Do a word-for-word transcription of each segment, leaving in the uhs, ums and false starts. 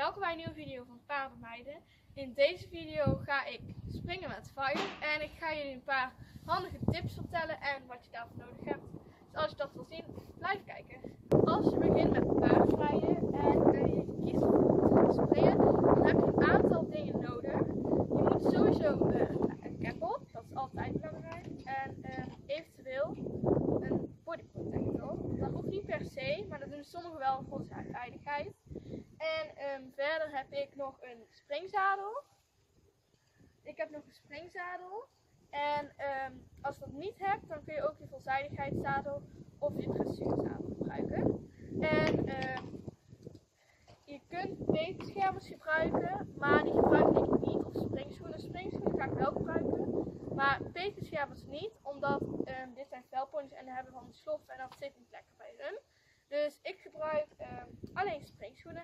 welkom bij een nieuwe video van Paardenmeiden. In deze video ga ik springen met Fire en ik ga jullie een paar handige tips vertellen en wat je daarvoor nodig hebt. Dus als je dat wil zien, blijf kijken. Als je begint met paardrijden en uh, je kiest voor springen, dan heb je een aantal dingen nodig. Je moet sowieso uh, een cap op, dat is altijd belangrijk. En uh, eventueel een body protector. Dat hoeft niet per se, maar dat doen sommigen wel voor zijn veiligheid. En um, verder heb ik nog een springzadel. Ik heb nog een springzadel. En um, als je dat niet hebt, dan kun je ook je veelzijdigheidszadel of je dressuurzadel gebruiken. En um, je kunt peperschermers gebruiken, maar die gebruik ik niet. Of springschoenen. Springschoenen ga ik wel gebruiken, maar peperschermers niet. Omdat um, dit zijn velponies en die hebben van de slof en dat zit niet lekker bij hun. Dus ik gebruik um, alleen springschoenen.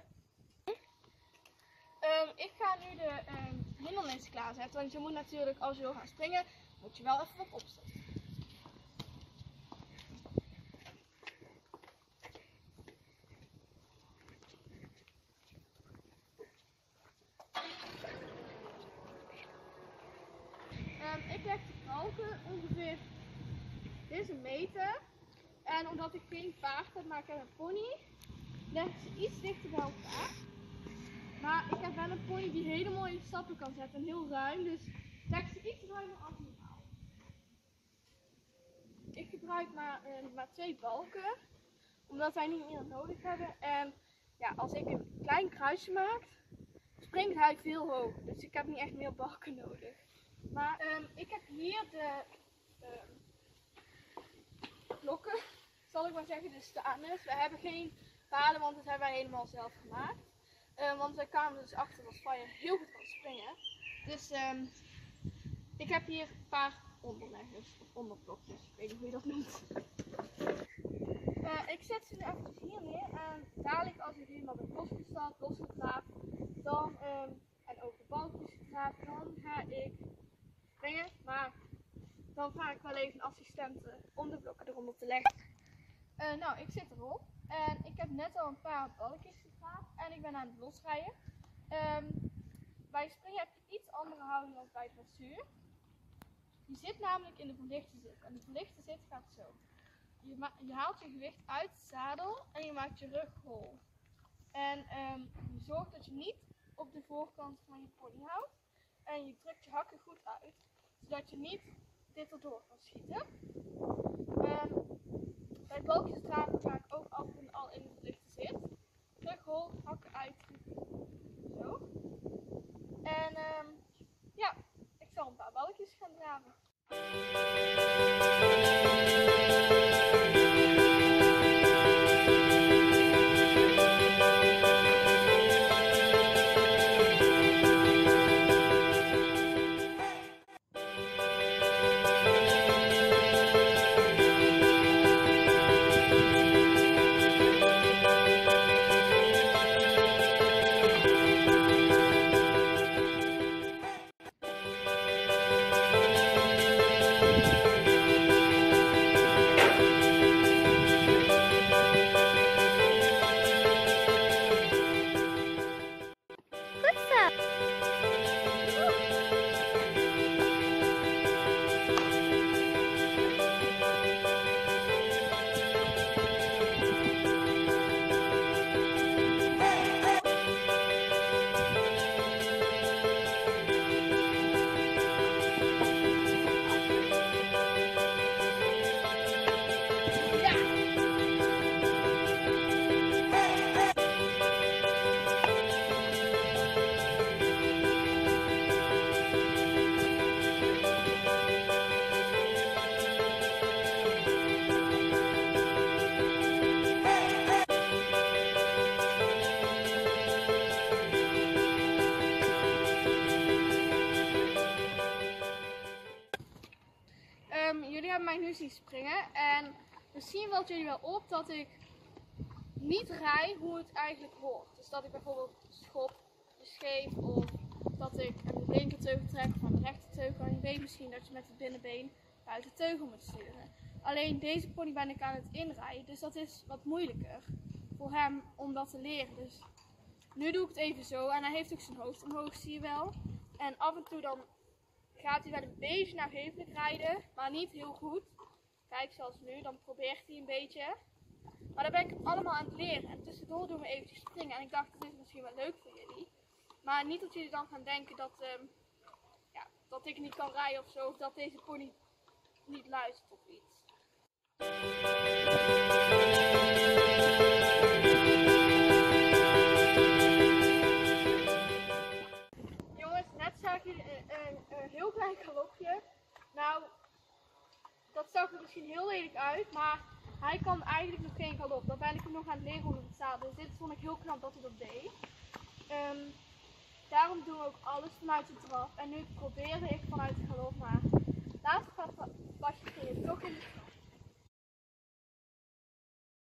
Um, ik ga nu de um, hindernissen klaarzetten, want je moet natuurlijk, als je wil gaan springen, moet je wel even wat opzetten. Um, ik leg de balken ongeveer, dit is een meter. En omdat ik geen paard heb, maar ik heb een pony, leg ik ze iets dichter bij elkaar. Maar ik heb wel een pony die hele mooie stappen kan zetten en heel ruim, dus leg ze iets ruimer als normaal. Ik gebruik maar, uh, maar twee balken, omdat wij niet meer nodig hebben. En ja, als ik een klein kruisje maak, springt hij veel hoger, dus ik heb niet echt meer balken nodig. Maar um, ik heb hier de um, blokken, zal ik maar zeggen, de staanders. We hebben geen palen, want dat hebben wij helemaal zelf gemaakt. Uh, want wij kwamen dus achter dat Fire heel goed kan springen. Dus um, ik heb hier een paar onderleggers of onderblokjes. Ik weet niet hoe je dat noemt. Uh, ik zet ze nu eventjes hier neer. En dadelijk als ik helemaal ben losgestapt, losgetraapt, dan um, en ook de balkjes getraapt, dan ga ik springen. Maar dan vraag ik wel even een assistent om de blokken eronder te leggen. Uh, nou, ik zit erop. En ik heb net al een paar balkjes getraapt en ik ben aan het losrijden. Um, bij springen heb je iets andere houding dan bij dressuur. Je zit namelijk in de verlichte zit. En de verlichte zit gaat zo. Je, je haalt je gewicht uit het zadel en je maakt je rug hol. En um, je zorgt dat je niet op de voorkant van je pony houdt. En je drukt je hakken goed uit, zodat je niet dit erdoor kan schieten. Um, bij balkjes draven ga ik ook af en al in de verlichte zit. Terug hol, hakken uit. Zo. En um, ja, ik zal een paar balkjes gaan draven. Jullie hebben mij nu zien springen en misschien valt jullie wel op dat ik niet rij hoe het eigenlijk hoort. Dus dat ik bijvoorbeeld schop, scheef of dat ik een linkerteugel trek van de rechterteugel. En je weet misschien dat je met het binnenbeen buiten de teugel moet sturen. Alleen deze pony ben ik aan het inrijden, dus dat is wat moeilijker voor hem om dat te leren. Dus nu doe ik het even zo en hij heeft ook zijn hoofd omhoog, zie je wel. En af en toe dan gaat hij wel een beetje naar hevelijk rijden, maar niet heel goed. Kijk, zoals nu, dan probeert hij een beetje. Maar dan ben ik het allemaal aan het leren. En tussendoor doen we eventjes springen. En ik dacht, dit is misschien wel leuk voor jullie. Maar niet dat jullie dan gaan denken dat, um, ja, dat ik niet kan rijden of zo. Of dat deze pony niet luistert of iets. Jongens, net zag je een, een, een heel klein galopje. Nou, dat zag er misschien heel lelijk uit, maar hij kan eigenlijk nog geen galop. Dan ben ik hem nog aan het leren onder het zadel. Dus dit vond ik heel knap dat hij dat deed. Um, daarom doen we ook alles vanuit de draf. En nu probeerde ik vanuit de galop, maar laatst was je toch in de draf.